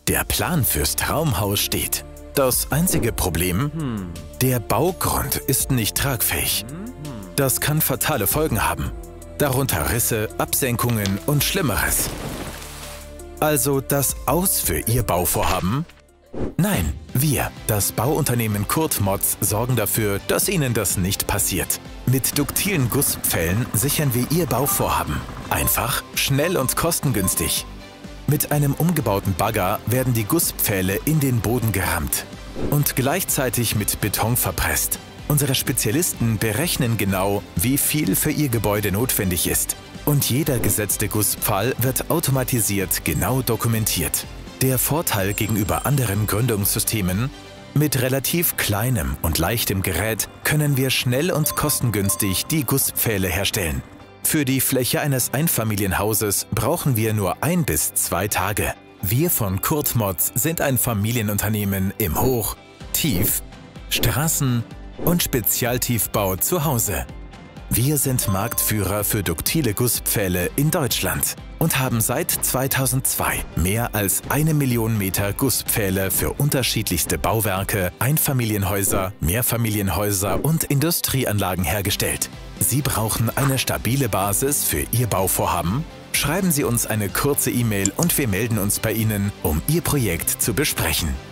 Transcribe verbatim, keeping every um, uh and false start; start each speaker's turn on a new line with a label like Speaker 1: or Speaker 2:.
Speaker 1: Der Plan fürs Traumhaus steht. Das einzige Problem? Der Baugrund ist nicht tragfähig. Das kann fatale Folgen haben. Darunter Risse, Absenkungen und Schlimmeres. Also das Aus für Ihr Bauvorhaben? Nein, wir, das Bauunternehmen Kurtmotz, sorgen dafür, dass Ihnen das nicht passiert. Mit duktilen Gusspfählen sichern wir Ihr Bauvorhaben. Einfach, schnell und kostengünstig. Mit einem umgebauten Bagger werden die Gusspfähle in den Boden gerammt und gleichzeitig mit Beton verpresst. Unsere Spezialisten berechnen genau, wie viel für Ihr Gebäude notwendig ist. Und jeder gesetzte Gusspfahl wird automatisiert genau dokumentiert. Der Vorteil gegenüber anderen Gründungssystemen: mit relativ kleinem und leichtem Gerät können wir schnell und kostengünstig die Gusspfähle herstellen. Für die Fläche eines Einfamilienhauses brauchen wir nur ein bis zwei Tage. Wir von Kurtmotz sind ein Familienunternehmen im Hoch-, Tief-, Straßen- und Spezialtiefbau zu Hause. Wir sind Marktführer für duktile Gusspfähle in Deutschland und haben seit zweitausendzwei mehr als eine Million Meter Gusspfähle für unterschiedlichste Bauwerke, Einfamilienhäuser, Mehrfamilienhäuser und Industrieanlagen hergestellt. Sie brauchen eine stabile Basis für Ihr Bauvorhaben? Schreiben Sie uns eine kurze E-Mail und wir melden uns bei Ihnen, um Ihr Projekt zu besprechen.